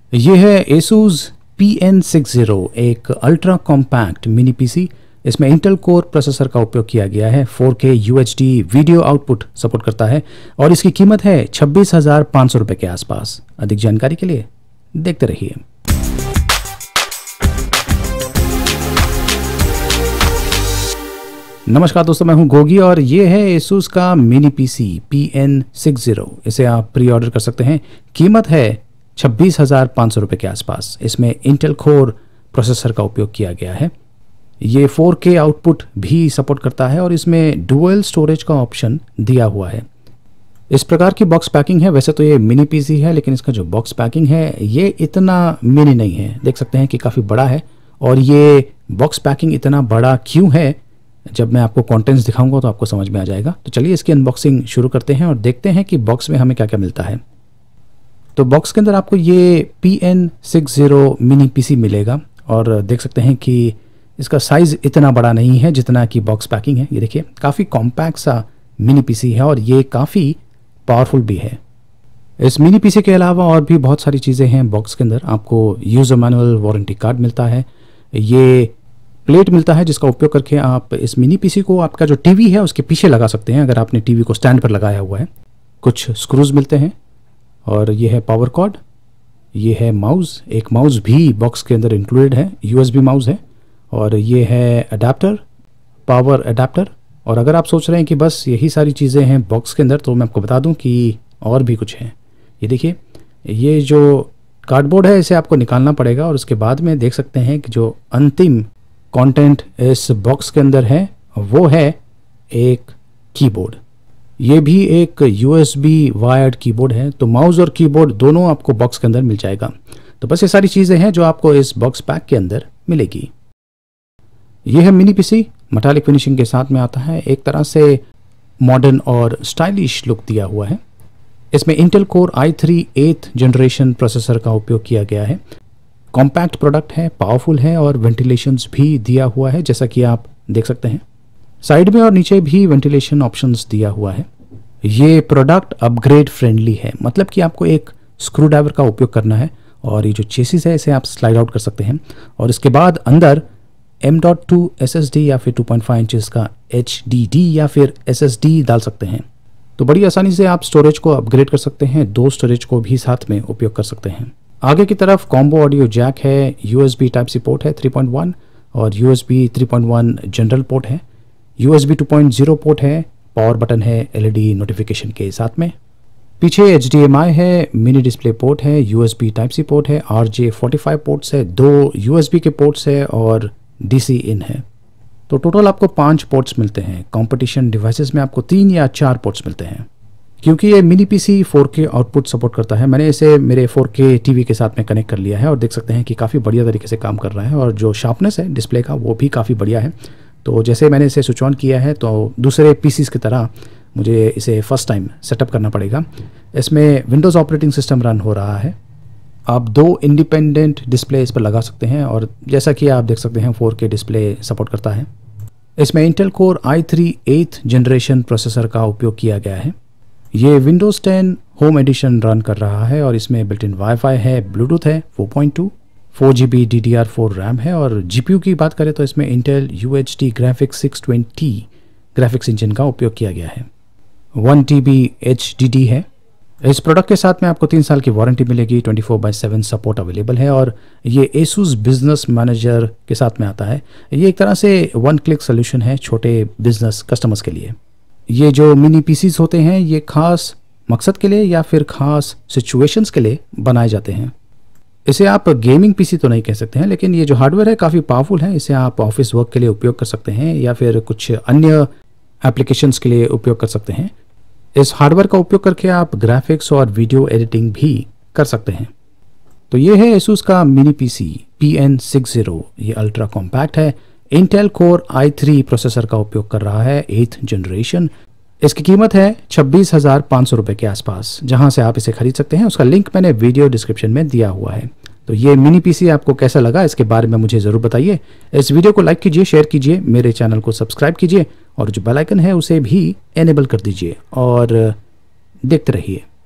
ये है Asus PN60, एक अल्ट्रा कॉम्पैक्ट मिनी पीसी। इसमें इंटेल कोर प्रोसेसर का उपयोग किया गया है। 4K UHD video output support करता है और इसकी कीमत है 26,500 रुपये के आसपास। अधिक जानकारी के लिए देखते रहिए। नमस्कार दोस्तों, मैं हूं गोगी और ये है Asus का मिनी पीसी PN60। इसे आप प्री ऑर्डर कर सकते हैं। कीमत है 26,500 रुपये के आसपास। इसमें इंटेल कोर प्रोसेसर का उपयोग किया गया है। ये 4K आउटपुट भी सपोर्ट करता है और इसमें डुअल स्टोरेज का ऑप्शन दिया हुआ है। इस प्रकार की बॉक्स पैकिंग है। वैसे तो ये मिनी पीसी है, लेकिन इसका जो बॉक्स पैकिंग है ये इतना मिनी नहीं है। देख सकते हैं कि काफ़ी बड़ा है। और ये बॉक्स पैकिंग इतना बड़ा क्यों है, जब मैं आपको कंटेंट्स दिखाऊंगा तो आपको समझ में आ जाएगा। तो चलिए इसकी अनबॉक्सिंग शुरू करते हैं और देखते हैं कि बॉक्स में हमें क्या क्या मिलता है। तो बॉक्स के अंदर आपको ये PN60 मिनी पीसी मिलेगा और देख सकते हैं कि इसका साइज़ इतना बड़ा नहीं है जितना कि बॉक्स पैकिंग है। ये देखिए, काफ़ी कॉम्पैक्ट सा मिनी पीसी है और ये काफ़ी पावरफुल भी है। इस मिनी पीसी के अलावा और भी बहुत सारी चीज़ें हैं बॉक्स के अंदर। आपको यूज़र मैनुअल, वारंटी कार्ड मिलता है। ये प्लेट मिलता है जिसका उपयोग करके आप इस मिनी पीसी को आपका जो टीवी है उसके पीछे लगा सकते हैं, अगर आपने टीवी को स्टैंड पर लगाया हुआ है। कुछ स्क्रूज मिलते हैं और ये है पावर कॉर्ड। ये है माउस। एक माउस भी बॉक्स के अंदर इंक्लूडेड है, USB माउस है। और ये है अडेप्टर, पावर अडेप्टर। और अगर आप सोच रहे हैं कि बस यही सारी चीज़ें हैं बॉक्स के अंदर, तो मैं आपको बता दूं कि और भी कुछ है। ये देखिए, ये जो कार्डबोर्ड है इसे आपको निकालना पड़ेगा और उसके बाद में देख सकते हैं कि जो अंतिम कंटेंट इस बॉक्स के अंदर है वो है एक कीबोर्ड। ये भी एक USB वायर्ड कीबोर्ड है। तो माउस और कीबोर्ड दोनों आपको बॉक्स के अंदर मिल जाएगा। तो बस ये सारी चीज़ें हैं जो आपको इस बॉक्स पैक के अंदर मिलेगी। ये है मिनी पीसी, मेटालिक फिनिशिंग के साथ में आता है। एक तरह से मॉडर्न और स्टाइलिश लुक दिया हुआ है। इसमें Intel core i3 8th generation processor का उपयोग किया गया है। कॉम्पैक्ट प्रोडक्ट है, पावरफुल है और वेंटिलेशंस भी दिया हुआ है, जैसा कि आप देख सकते हैं। साइड में और नीचे भी वेंटिलेशन ऑप्शंस दिया हुआ है। ये प्रोडक्ट अपग्रेड फ्रेंडली है, मतलब कि आपको एक स्क्रू ड्राइवर का उपयोग करना है और ये जो चेसिस है इसे आप स्लाइड आउट कर सकते हैं और इसके बाद अंदर M.2 SSD या फिर 2.5 इंचेस का HDD या फिर SSD डाल सकते हैं। तो बड़ी आसानी से आप स्टोरेज को अपग्रेड कर सकते हैं। 2 स्टोरेज को भी साथ में उपयोग कर सकते हैं। आगे की तरफ कॉम्बो ऑडियो जैक है, USB Type-C पोर्ट है 3.1 और USB 3.1 जनरल पोर्ट है। USB 2.0 पोर्ट है, पावर बटन है LED नोटिफिकेशन के साथ में। पीछे HDMI है, मिनी डिस्प्ले पोर्ट है, USB Type-C पोर्ट है, RJ45 पोर्ट्स है, 2 USB के पोर्ट्स है और DC इन है। तो टोटल आपको 5 पोर्ट्स मिलते हैं। कंपटीशन डिवाइसेस में आपको 3 या 4 पोर्ट्स मिलते हैं। क्योंकि ये mini PC 4K output support करता है, मैंने इसे मेरे 4K टीवी के साथ में कनेक्ट कर लिया है और देख सकते हैं कि काफ़ी बढ़िया तरीके से काम कर रहा है और जो शार्पनेस है डिस्प्ले का वो भी काफ़ी बढ़िया है। तो जैसे मैंने इसे स्विच ऑन किया है तो दूसरे पीसीस की तरह मुझे इसे फर्स्ट टाइम सेटअप करना पड़ेगा। इसमें विंडोज़ ऑपरेटिंग सिस्टम रन हो रहा है। आप 2 इंडिपेंडेंट डिस्प्ले इस पर लगा सकते हैं और जैसा कि आप देख सकते हैं 4K डिस्प्ले सपोर्ट करता है। इसमें Intel core i3 8th generation processor का उपयोग किया गया है। ये विंडोज़ 10 होम एडिशन रन कर रहा है और इसमें बिल्ट इन वाईफाई है, ब्लूटूथ है 4.2, 4GB DDR4 रैम है और GPU की बात करें तो इसमें Intel UHD graphics 620 graphics engine का उपयोग किया गया है। 1 TB HDD है। इस प्रोडक्ट के साथ में आपको 3 साल की वारंटी मिलेगी। 24/7 सपोर्ट अवेलेबल है और ये Asus बिजनेस मैनेजर के साथ में आता है। ये एक तरह से 1 क्लिक सोल्यूशन है छोटे बिजनेस कस्टमर्स के लिए। ये जो मिनी पीसीज होते हैं ये खास मकसद के लिए या फिर खास सिचुएशंस के लिए बनाए जाते हैं। इसे आप गेमिंग पीसी तो नहीं कह सकते हैं, लेकिन ये जो हार्डवेयर है काफ़ी पावरफुल है। इसे आप ऑफिस वर्क के लिए उपयोग कर सकते हैं या फिर कुछ अन्य एप्लीकेशंस के लिए उपयोग कर सकते हैं। इस हार्डवेयर का उपयोग करके आप ग्राफिक्स और वीडियो एडिटिंग भी कर सकते हैं। तो ये है Asus का मिनी पीसी PN60। ये अल्ट्रा कॉम्पैक्ट है। इंटेल कोर i3 प्रोसेसर का उपयोग कर रहा है 8th जनरेशन। इसकी कीमत है 26,500 रुपये के आसपास। जहां से आप इसे खरीद सकते हैं उसका लिंक मैंने वीडियो डिस्क्रिप्शन में दिया हुआ है। तो ये मिनी पीसी आपको कैसा लगा इसके बारे में मुझे ज़रूर बताइए। इस वीडियो को लाइक कीजिए, शेयर कीजिए, मेरे चैनल को सब्सक्राइब कीजिए और जो बेल आइकन है उसे भी एनेबल कर दीजिए और देखते रहिए।